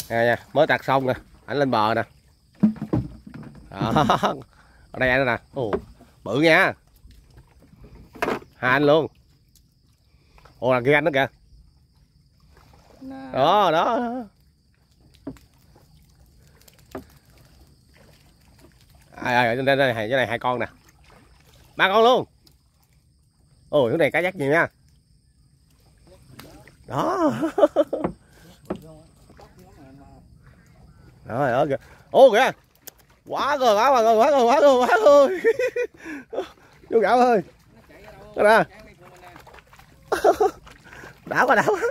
Nè nha, mới tạt xong nè, ảnh lên bờ nè. Đó. Ở đây anh nè. Ồ, bự nha. Hai anh luôn. Ồ là kia anh đó kìa. Đó, đó. Ai đây cái này hai con nè. Ba con luôn. Ồ, cái này cá dắt nhiều nha. Đó. Rồi đó kìa. Ô kìa. Quá rồi, quá rồi, quá rồi, quá rồi, quá rồi. Vô gạo ơi. Đó nè. Đảo quá, đảo quá.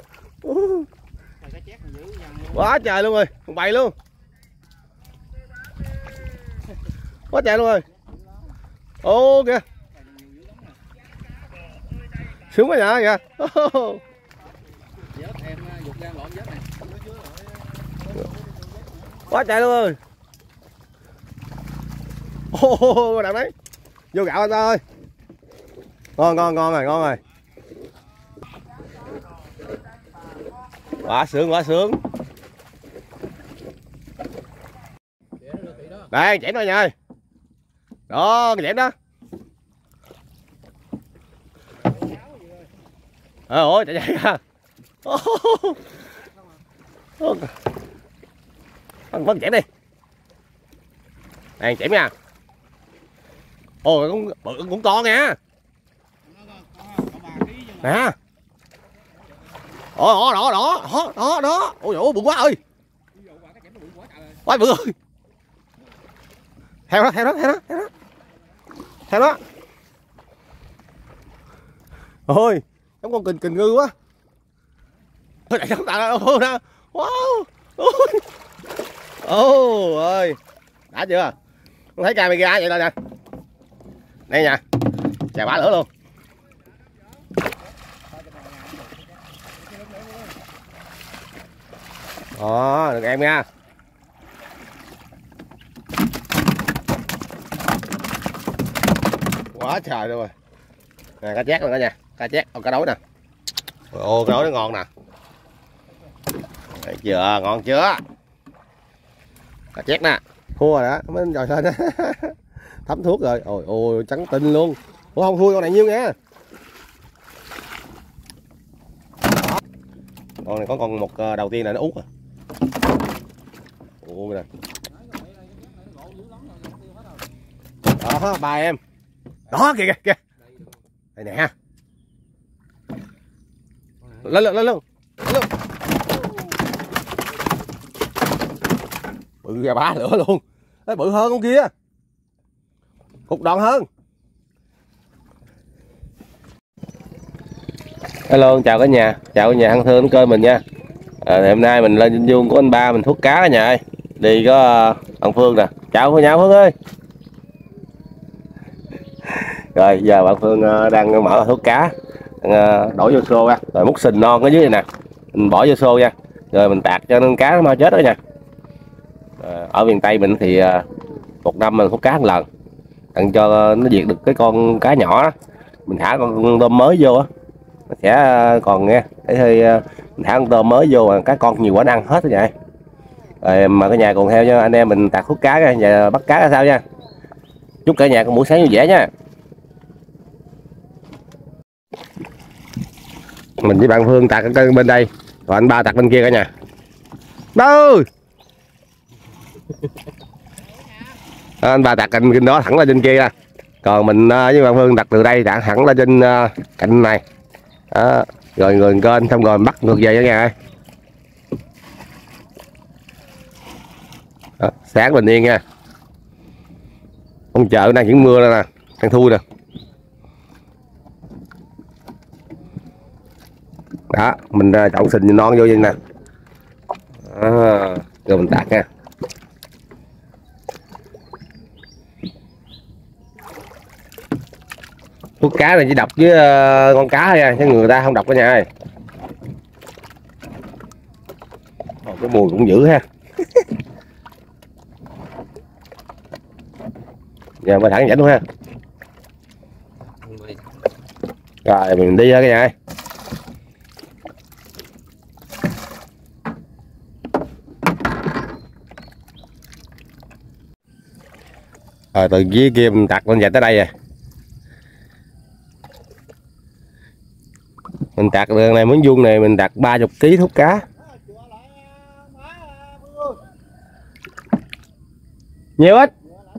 Quá trời luôn rồi, bày luôn. Quá trời luôn rồi. Ô kìa. Sướng quá nhờ kìa. Quá trời luôn rồi. Ô đằng đấy. Vô gạo anh ta ơi. Ngon ngon ngon rồi, ngon rồi. Quá sướng, quá sướng. Đây, chém thôi nha. Đó, cái chém đó. Ôi, chạy chạy ra. Vẫn chém đi. Đây, chém nha. Ôi, cũng to nha. Nè. Đó, đó, đó, đó, đó, đó. Ôi dồi, bự quá ơi. Quá bự ơi. Theo đó, theo đó, theo đó, theo đó. Theo đó. Ôi, giống con kình ngư quá. Ôi, đại sống tạ ôi nè. Wow. Ôi ơi. Đã chưa? Con thấy camera vậy rồi nè. Đây nha. Chà bả lửa luôn. Đó, được em nha. Quá trời luôn rồi. Nè cá chép rồi đó nha. Cá chép, cá đối nè. Ồ, cá đối nó ngon nè. Đấy chưa, ngon chưa? Cá chép nè. Thua rồi đó, mới rồi lên đó. Thấm thuốc rồi. Ôi ôi trắng tinh luôn. Ủa không thua con này nhiêu nha. Con này có con một đầu tiên là nó út à. Ủa nè. Đó, ba em. Đó kìa kìa kìa. Đây nè. Lên lên lên luôn. Bự ra bá lửa luôn. Đấy, bự hơn con kia. Cục đòn hơn. Hello, chào cả nhà. Chào cả nhà ăn thương kênh mình nha. Hôm nay mình lên trên vuông của anh ba mình hút cá cả nhà ơi. Đi có ông Phương nè. Chào nhà Phương ơi. Rồi giờ bạn Phương đang mở hút cá. Đổ vô xô ra. Rồi múc sình non ở dưới này nè. Mình bỏ vô xô nha. Rồi mình tạt cho nên cá nó mau chết đó nha. Ở miền Tây mình thì một năm mình hút cá một lần. Tặng cho nó diệt được cái con cá nhỏ đó. Mình thả con tôm mới vô á. Nó sẽ còn nghe. Để thôi mình thả con tôm mới vô cá con nhiều quá nó ăn hết rồi vậy. Rồi mà cả nhà cùng theo cho anh em mình tạt hút cá nha, và bắt cá ra sao nha. Chúc cả nhà có buổi sáng vui vẻ nha. Mình với bạn Phương tạt ở bên đây, còn anh ba tạt bên kia cả nhà. Đâu? Anh ba tạt cạnh đó thẳng lên trên kia, còn mình với bạn Phương tạt từ đây tạt thẳng lên trên cạnh này. Đó. Rồi người kênh xong rồi bắt ngược về cả nhà ơi. Đó, sáng bình yên nha. Ông chợ đang chuyển mưa đây nè, đang thui nè. Đó, mình chọn sình non vô vậy nè. Đó, rồi mình tạt nha. Hút cá này chỉ độc với con cá thôi nha, chứ người ta không độc cả nhà ơi. Cái mùi cũng dữ ha. Giờ mà thẳng dẫn luôn ha. Rồi mình đi ra cái nhà ơi. Từ dưới kia mình đặt lên dài tới đây rồi. Mình đặt đường này muốn vuông này mình đặt 30 kg thúc cá. Nhiều ít.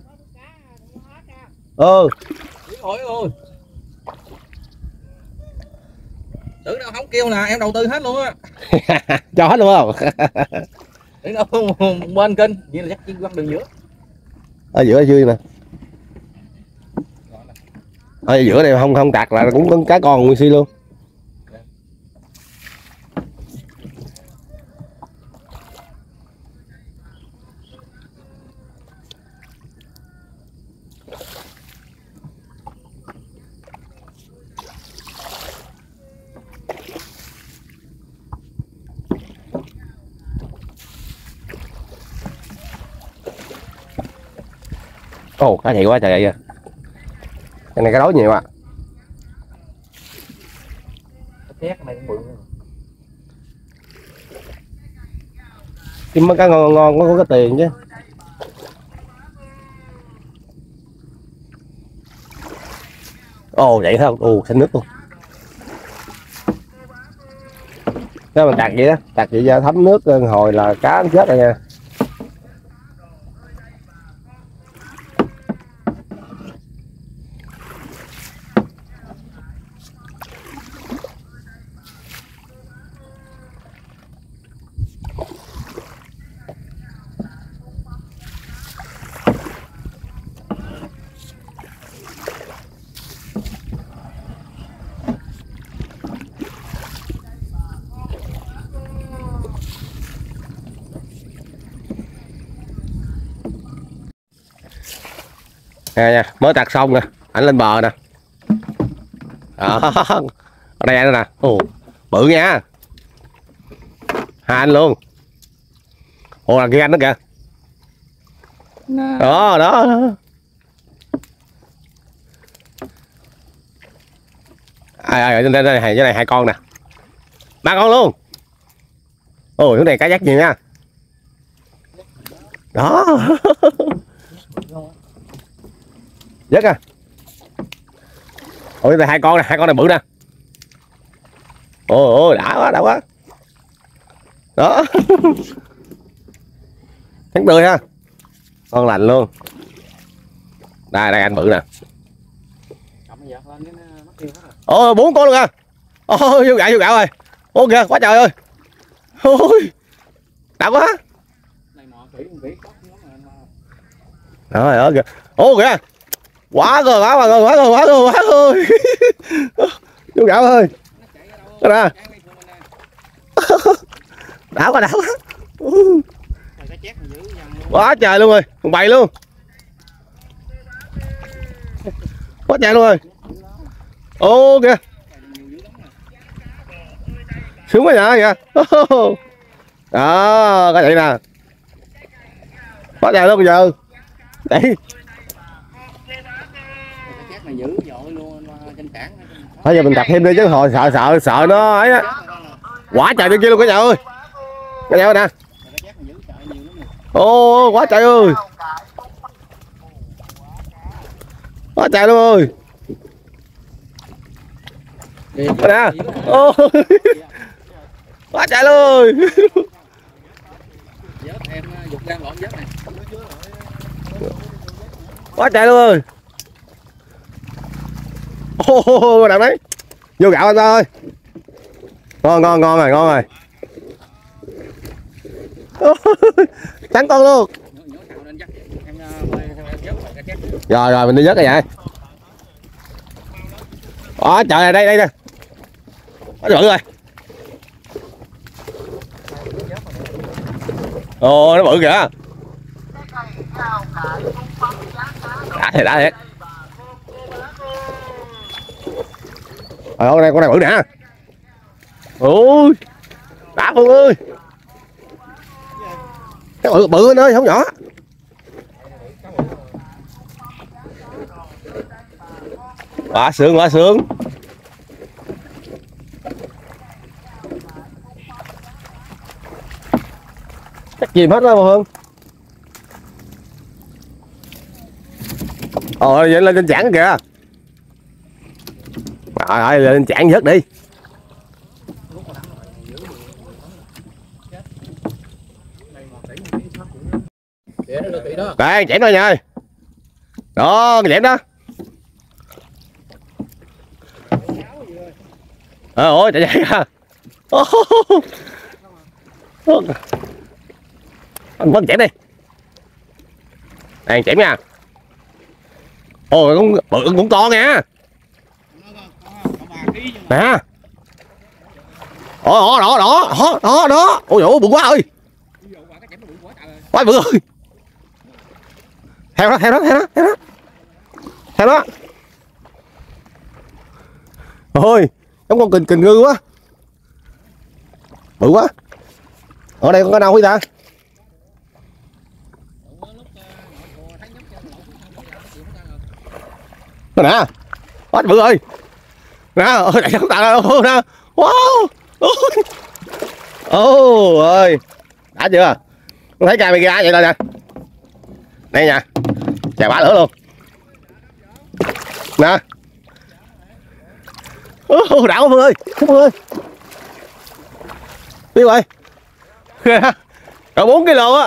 Ừ. Ôi ôi. Tưởng đâu không kêu là em đầu tư hết luôn á. Cho hết luôn không? Tưởng đâu bên kênh, vậy là chắc chỉ quăng đường giữa. Ở giữa ở dưới nè. Ở giữa này không tạc là cũng có cá con nguyên si luôn. Ồ, cá thị quá trời vậy. Cái này cá đối nhiều à. Tét này cũng bự. Kiếm mấy cá ngon ngon có cái tiền chứ. Ồ vậy không? Ồ xanh nước luôn. Nếu mình tạt vậy đó, tạt vậy ra thấm nước hồi là cá nó chết rồi nha. Nè nha, mới tạt xong nè, ảnh lên bờ nè. Đó, ở đây anh nè. Ồ, bự nha. Hai anh luôn. Ồ là kia anh đó kìa. Đó, đó. Ai ở đây cái này hai con nè. Ba con luôn. Ồ, cái này cá dắt nhiều nha. Đó. Dứt à. Ôi đây hai con này bự nè. Ôi đã quá. Đó. Tháng tươi ha. Con lành luôn. Đây anh bự nè. Ôi 4 con luôn à. Ôi vô gạo rồi. Ôi kìa quá trời ơi. Ôi. Đã quá. Rồi đó kìa. Ô kìa. Quá rồi. Chú gạo ơi. Đó nè. Đã quá. Quá trời luôn rồi, còn bày luôn. Quá trời luôn rồi. Ô kìa. Sướng quá vậy kìa. Đó, cái vậy nè. Quá trời luôn bây giờ. Đấy. Bây giờ mình đặt thêm đi chứ hồi sợ nó ấy á. Quá trời bên kia luôn cả nhà ơi. Cả nhà ơi nè. Ô quá trời ơi. Quá trời luôn ơi. Nè. Ô. Quá trời luôn. Quá trời luôn ơi. Ô đằng đấy. Vô gạo anh ơi. Ngon rồi. Trắng con luôn. Rồi mình đi vớt rồi vậy. Đó trời ơi đây nè. Nó bự rồi. Ồ nó bự kìa. Đã thiệt. Con này bự nè. Ôi đã Phương ơi. Cái bự anh ơi không nhỏ. Quá sướng. Chắc chìm hết đó Phương. Vậy lên trên chảng kìa. Trời ơi, lên chảng vớt đi. Đây, chém thôi nha. Đó, cái chém đó. Ôi, chạy chạy ra. Anh Vân chém đi. Đây, chém nha. Ôi, cũng to nha. Nè. Đó. Ôi dồi, bự quá ơi. Quá bự ơi. Theo đó. Ôi, giống con kình ngư quá. Bự quá. Ở đây có đâu vậy ta? Nè. Quá bự ơi. Nè, đại chúng ta nè. Wow. Ơi. Đã chưa? Con thấy camera vậy rồi nè. Đây nha. Chà bá lửa luôn. Nè. Đã quá Phương ơi. Phương ơi. Biết rồi. Cỡ 4 kg á.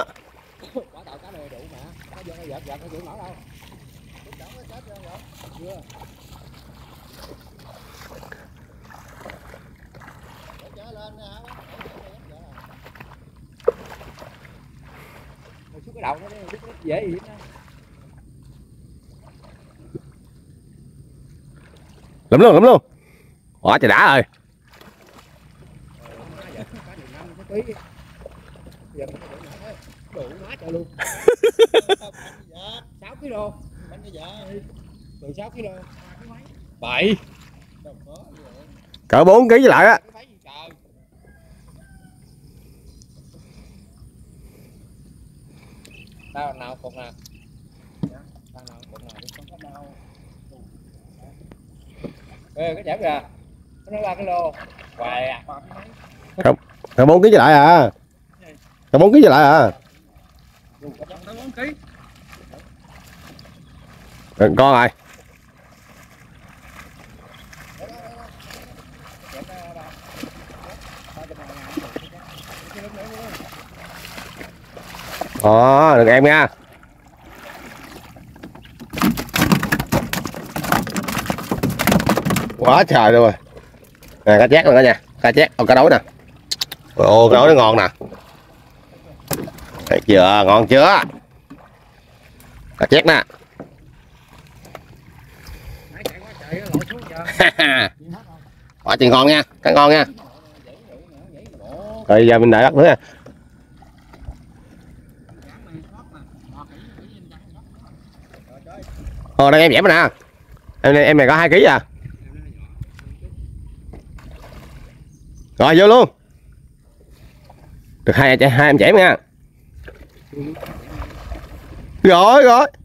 Cái đầu nó dễ gì đó. Lụm luôn. Quá trời đã rồi. Đủ quá trời luôn. 6 kg. Bánh cái dạ từ 6 kg. 7. Cỡ 4 kg với lại á. Tao nào còn nào. Tao nào còn nào đi không có đau. Ê cái chảo kìa. Nó 3 kg. Hoài à. Cỡ 4 kg với lại à. Cỡ 4 kg với lại à. Con rồi. Đừng em nha. Quá trời luôn rồi. Nè cá chép rồi đó nha. Cá chép, cá đối nè. Ồ, cá đối nó ngon nè. Thấy chưa, ngon chưa? Cá chép nè. Quá trời ngon nha, cá ngon nha. Rồi giờ mình đợi bắt nữa nha. Đây em dẻm rồi nè. Em này có 2 kg à. Rồi vô luôn. Được hai em chém nha. Rồi.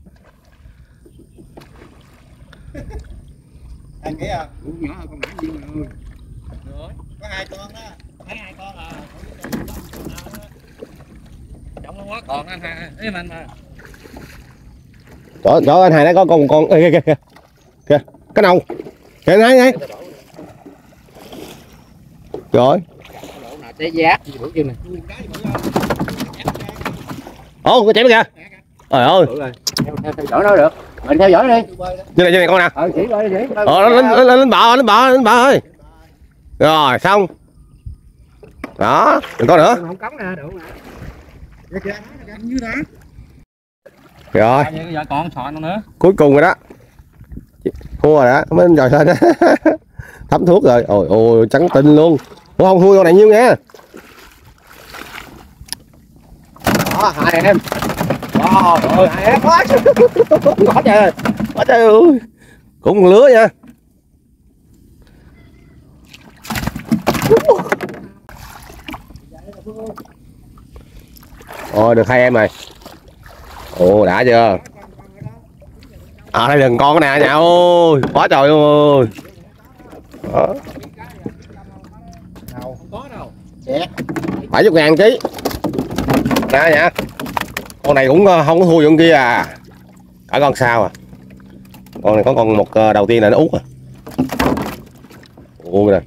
2 kg à? Nhỏ hơn con mã nhiêu rồi. Có 2 con đó. Thấy 2 con à. Trọng nó quá còn anh ha. Em anh mà. Chỗ anh Hai nó có con kìa cái nâu kìa này rồi Té giác này. Ô cái chém kìa. Trời ơi theo dõi nó được mình theo dõi đi như này con nè. Chỉ lên bờ ơi. Rồi xong đó đừng có nữa không cống nè đủ nè. Rồi giờ còn sọn nữa cuối cùng rồi đó, thua rồi đó mới rồi lên thấm thuốc rồi. Ôi trắng tinh luôn. Ủa, không thui con này nhiêu nha. Đó, 2 em. Wow, rồi 2 em quá trời ơi, cũng lứa nha. Được 2 em rồi. Ồ đã chưa. Đây đừng con cái nè nhà ơi, quá trời luôn. Đó. không có đâu. 70.000 ký. Nè nha. Con này cũng không có thua con kia à. Cả con sao à. Con này có con một đầu tiên là nó út à. Ủa nè.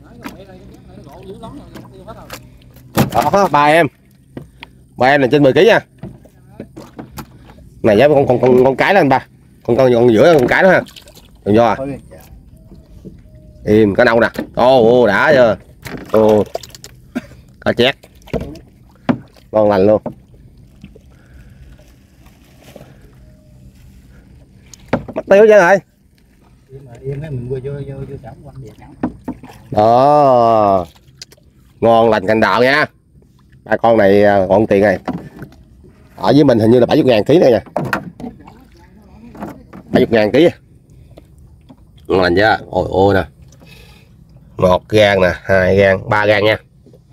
Đó, ba em là trên 10 kg nha. Này giá con cái đó anh ba. Con giữa con cái đó ha. Đừng do. Im cá nâu nè. Ô đã chưa. Ô. Cá chét. Ngon lành luôn. Mất tiêu chứ rồi. Đó. Ngon lành cành đào nha. Ba con này còn tiền này. Ở với mình hình như là 70.000 kg này nha. 70.000 kg. Ngon lành chưa? Ôi nè. 1 gang nè, 2 gang, 3 gang nha.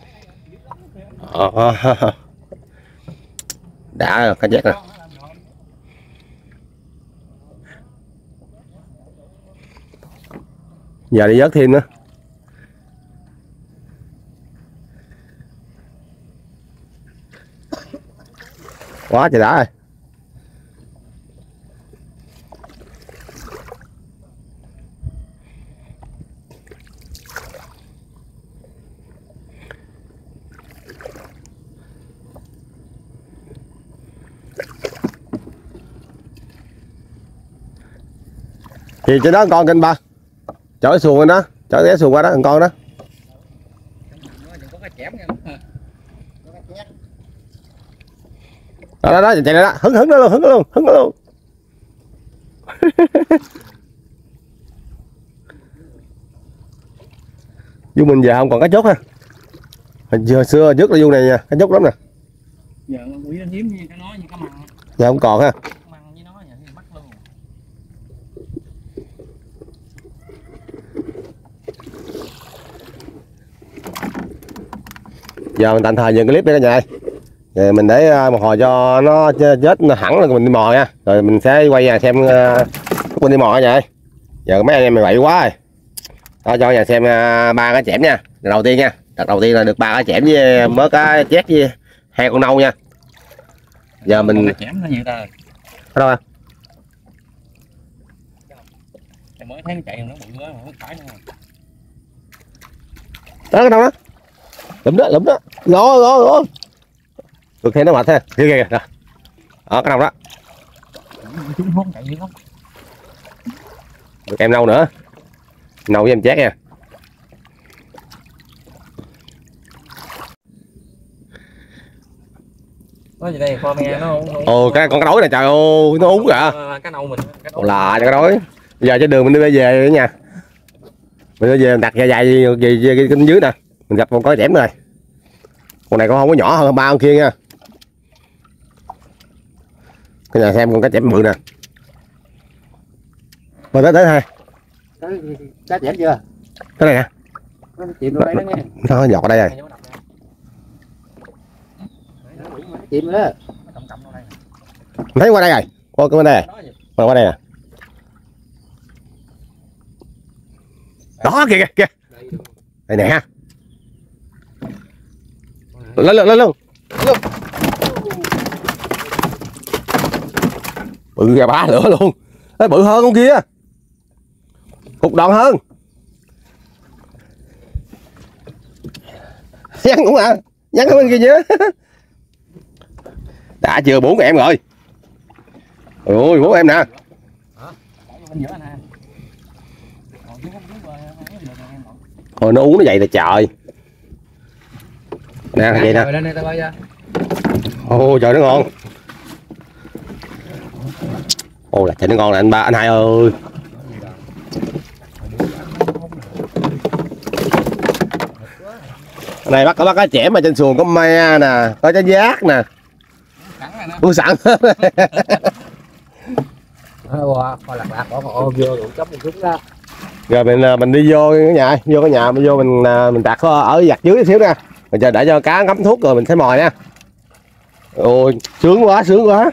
Đã rồi, cá chép nè. Giờ đi vớt thêm nữa. Quá trời đã rồi. Thì trên đó con kênh ba chở cái xuồng lên đó, chở cái xuồng qua đó con đó. Đó chạy lại đó, hứng nó luôn. Dù mình giờ không còn cá chốt ha. Hồi xưa trước là dù này nha, cá chốt lắm nè. Giờ nó hiếm như cá nói như cá mặn. Giờ không còn ha. Giờ mình tạm thời dừng cái clip đây cả nhà ơi. Rồi mình để một hồi cho nó chết nó hẳn là mình đi mò nha. Rồi mình sẽ quay nhà xem mình đi mò cả nhà ơi. Giờ mấy anh em mày bậy quá rồi. Đó, cho nhà xem 3 cái chẻm nha. Đầu tiên nha. Đợt đầu tiên là được 3 cái chẻm với mới cá chét với 2 con nâu nha. Giờ mình cái chẻm nó như ta. Ở đâu à? Mới thấy nó chạy nó bự quá mà nó phải nữa. Đó cái đâu đó. Lụm đó. Rồi. Được thấy nó mệt ha. Kìa. Đó cái đâu đó. Chúng hốt chạy dữ lắm. Được em nâu nữa. Nâu với em chét nha. Có gì đây, con me nó. Ồ con cá đối này trời ơi, nó uống kìa. Cá nâu mình. Là cho cá đối. Giờ trên đường mình đi về nha. Mình đi về mình đặt dài về cái dưới nè. Mình gặp con có chẻm rồi. Con này con không có nhỏ hơn 3 con kia nha. Cái nhà xem con cá chẻm bự nè. Rồi tới hai. Cá chẻm chưa? Cái này nè. Nó chìm vào đây đó nghe. Nó giọt ở đây rồi. Chìm đó. Thấy qua đây rồi. Qua bên đây rồi. Qua đây nè. Đó kìa. Đây nè ha. Lên luôn. Bự ra 3 lửa luôn. Ê, bự hơn con kia. Cục đòn hơn. Nhắn cũng à. Nhắn ở bên kia nhớ. Đã chưa 4 em rồi. Ôi 4 em nè. Thôi nó uống nó vậy là trời. Nè vậy nè. Ôi trời nó ngon. Ôi là trời nó ngon nè anh Hai ơi. Này bắt cá chẻm mà trên xuồng có me nè, có trái giác nè. Uống sẵn. Coi lạc bỏ ôm vô đủ chốc chút đó. Rồi mình đi vô cái nhà, mình đặt ở giặt dưới xíu nha. Rồi chờ để cho cá ngấm thuốc rồi mình sẽ mồi nha. Ôi sướng quá.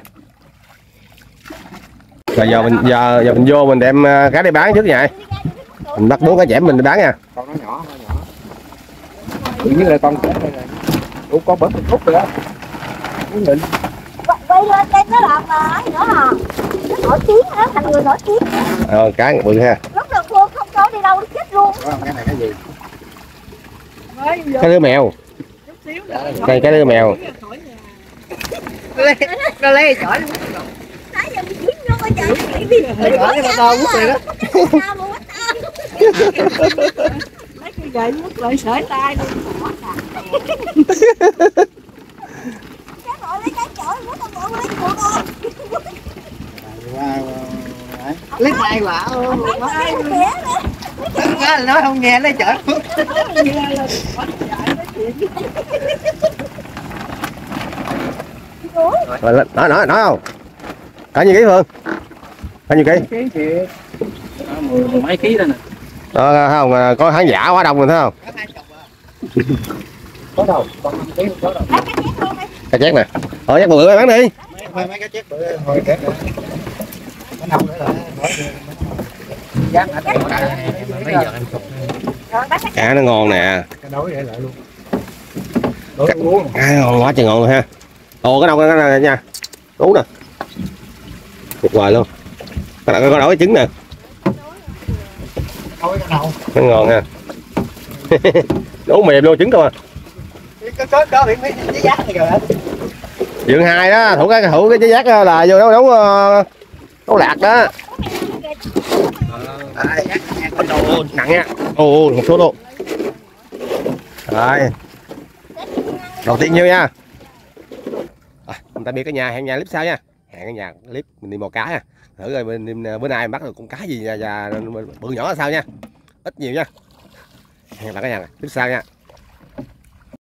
Rồi giờ mình vô mình đem cá đi bán trước nha. Mình bắt 4 cá chẻm mình đi bán nha. Con nó nhỏ. Tự nhiên là con chẻm đây này. Ủa con bớt một phút rồi đó. Vậy lên đây nó làm mà ấy nữa à. nổi tiếng á, thành người nổi tiếng. Cá bự ha. Lúc đầu cô không có đi đâu chết luôn. Cái này cái gì? Cái đứa mèo. Đây cái đứa mèo. Nó lấy chổi luôn. Nãy giờ mình dính vô coi trời. Đi Chổi cái to quất rồi đó. Mấy cái gậy quất lại sợi tay luôn. Cái nội lấy cái chổi quất con bộ lấy của con. Lấy tay quả luôn. Mấy cái kìa nữa. Nó không nghe lấy chổi. Rồi nói không? Cả nhiêu ký Phương? Cả nhiêu ký? Mấy ký đây nè. Đó, không có khán giả quá đông rồi thấy không? Có đâu, còn 5 ký không có đâu. Cá chép nè. Thôi chắc bự bán đi. Mấy cái chết bự hồi kém nữa. Có nông nữa là dám hả? Bây giờ em chụp. Cá nó ngon nè. Cái đối vậy lại luôn. Đối uống. Cá ngon quá trời ngon luôn ha. Ồ cái đâu cái này nha. Đúng nè. Tuyệt vời luôn. Có đổi cái trứng nè. Thôi cái đầu. Nó ngon ha. Nấu mềm luôn trứng không à. Có bị mấy cái giác này rồi hả? Dượng 2 đó, thủ cái trái giác đó là vô nấu lạc đó. Con đồ Nặng nha. Ồ một số luôn. Rồi. Đầu tiên nhiêu nha. Mình tạm biệt cả nhà, hẹn nhà clip sau nha. Hẹn cả nhà clip mình đi mò cá nha. Thử coi bữa nay mình bắt được con cá gì và bự nhỏ là sao nha. Ít nhiều nha. Hẹn gặp lại cả nhà clip sau nha.